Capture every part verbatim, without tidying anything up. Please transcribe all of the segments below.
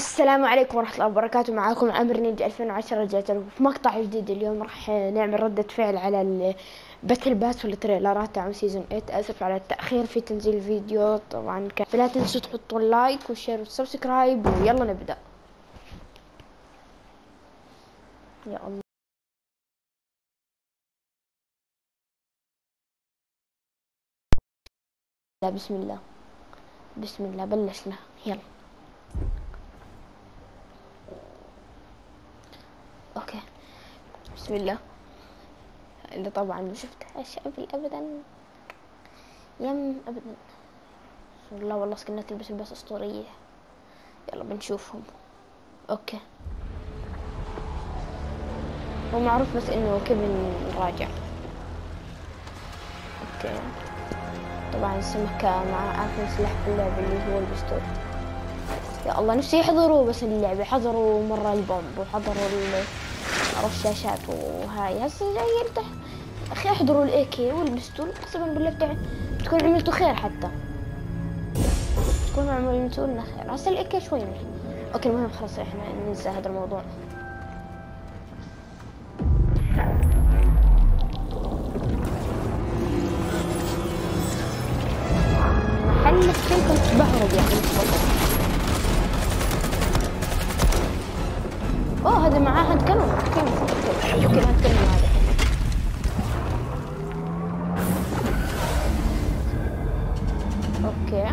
السلام عليكم ورحمة الله وبركاته. معاكم عمر نينجا ألفين وعشرة. رجعت لكم في مقطع جديد. اليوم راح نعمل ردة فعل على الباتل باس والتريلرات تاع سيزون ثمانية. اسف على التأخير في تنزيل الفيديو طبعا. فلا تنسوا تحطوا اللايك والشير والسبسكرايب، ويلا نبدأ. يا الله، لا بسم الله بسم الله بلشنا. يلا اوكي بسم الله. اللي طبعا ما شفتهاش قبل ابدا، يم ابدا والله والله سكنات البس بس اسطوريه. يلا بنشوفهم. اوكي هو معروف بس انه كيفن راجع. اوكي طبعا السمكة مع اخر سلاح في اللعبة اللي هو البستول. يا الله نفسي يحضروا بس اللعبة، حضروا مرة البومب وحضروا الرشاشات وهاي. هسه جاي يلتح اخي، احضروا الاي كي والبستول. قسما بالله بتاع تكون عملتوا خير، حتى تكونوا عملتوا لنا خير. هسه الاي كي شوي منه. اوكي المهم خلاص احنا ننسى هذا الموضوع. محل كنتم تبهروا يعني تفضل. اوه هذا معاه هاند كانون. اوكي اوكي اوكي الهاند كانون هذا. اوكي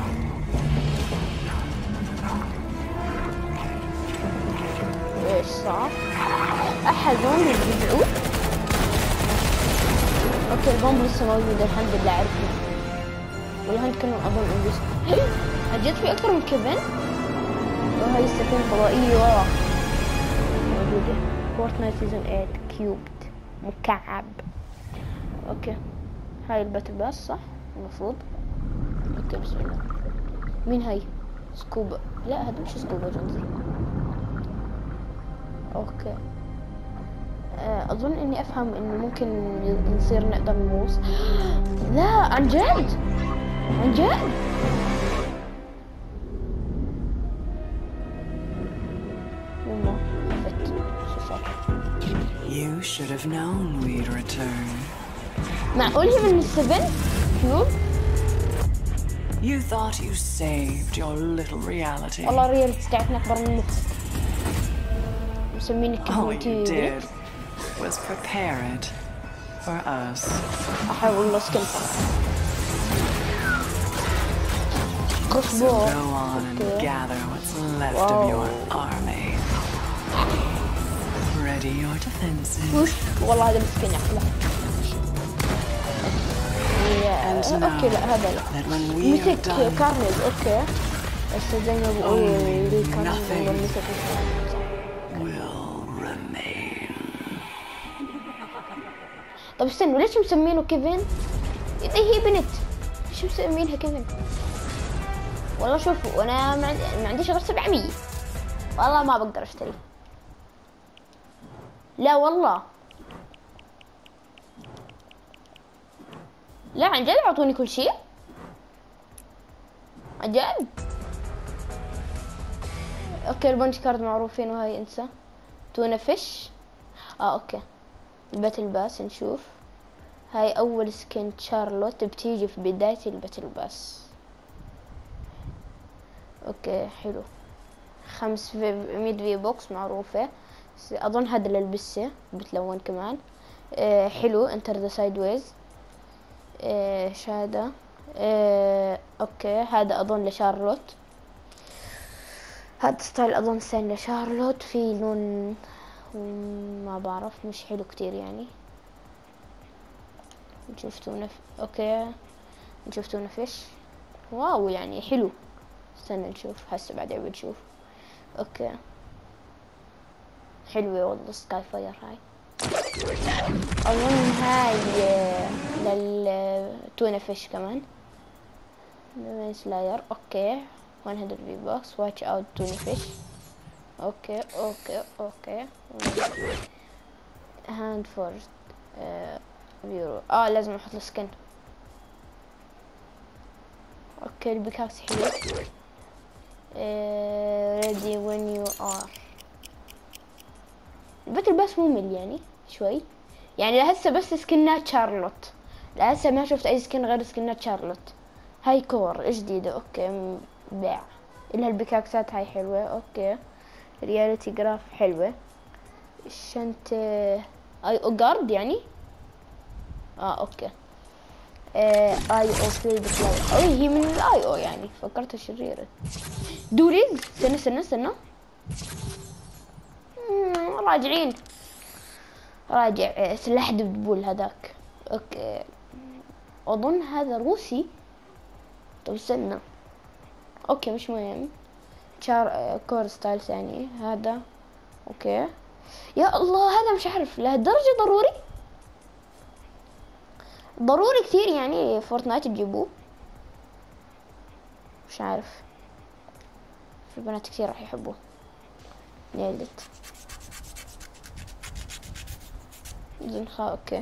ايش صار؟ احدهم يرجعوا. اوكي البومب لسه موجود الحمد لله. عرفنا والهاند كانون اظن انجز. جت في اكثر من كيفن. وهاي السفينة فضائية موجودة. فورتنايت سيزون ثمانية كيوبد مكعب. اوكي هاي الباتل باس صح المفروض. اوكي بسم الله. مين هاي؟ سكوبا؟ لا هذا مش سكوبا جونزي. اوكي اظن اني افهم انه ممكن نصير نقدر نموس. لا عن جد عن جد. يما خفت شو صار؟ You should have known we'd return. معقول هي من السبن كيوب؟ You thought you saved your little reality. والله الريالتي تاعتنا اكبر من مخك. مسمينك All you كيوب. did was prepare it for us. احاول والله سكنت. So قصبو. go on and Okay. gather what's left Wow. of your army. Ready your defenses. وش والله هذا مسكين يعقله. And اوكي لا know هذا لا. that when we are مسك done, كارنيج. اوكي بس زي ما بقول Only كارنيج nothing. والله مسك. will remain. طب استنوا ليش مسمينه كيفن؟ إذا هي بنت ليش مسمينها كيفن؟ والله شوفوا انا ما عندي ما عنديش غير سبعمية. والله ما بقدر اشتري. لا والله لا عن جد اعطوني كل شيء عن جد. اوكي البنش كارد معروفين وهاي انسى. تونا فيش. اه اوكي الباتل باس نشوف. هاي اول سكين شارلوت بتيجي في بداية الباتل باس. اوكي حلو. خمس في ميد في بوكس معروفة. اظن هذا للبسة بتلون كمان. آه حلو. انتر ذا سايد ويز. آه شهادة. آه اوكي هذا اظن لشارلوت. هذا ستايل اظن سين لشارلوت. في لون ما بعرف مش حلو كتير يعني. نشوف تونا ف... اوكي نشوف تونا فيش. واو يعني حلو. استنى نشوف هسه بعدين بنشوف. اوكي حلوة والله سكاي فاير هاي. اظن هاي للتونا فيش كمان. سلاير. اوكي مية في بوكس. واتش اوت تونا فيش. اوكي اوكي اوكي هاند فورد بيرو. اه لازم احط السكن. اوكي البيكاكس حلو. آه، ready when you are. الباتل باس ممل يعني شوي، يعني لهسه بس سكنات شارلوت، لهسه ما شفت اي سكن غير سكنات شارلوت. هاي كور جديدة اوكي باع. إلها البيكاكسات هاي حلوة اوكي. رياليتي جراف حلوة. الشنت اي او جارد يعني اه اوكي. آه اي او فيلد فلاي، اي هي من الاي او يعني فكرتها شريرة. دوريز استنى استنى استنى مم، راجعين. راجع آه، سلاح دبدبول هذاك اوكي. اظن هذا روسي. طب استنى اوكي مش مهم. شار آه، كور ستايل ثاني هذا اوكي. يا الله هذا مش عارف لهالدرجة ضروري ضروري كثير يعني فورتنايت تجيبوه. مش عارف في بنات كثير راح يحبوه. نيلت زين خا اوكي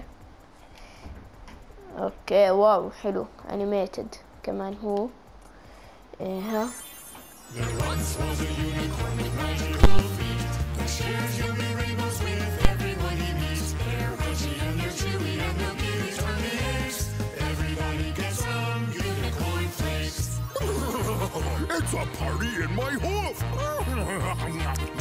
اوكي واو حلو انيميتد كمان هو. إيه ها There once was a unicorn with magical feet that shares yummy rainbows with everyone he meets. They're Reggie and they're Chewy and they'll give each other eggs. Everybody gets some unicorn flakes. It's a party in my hoof!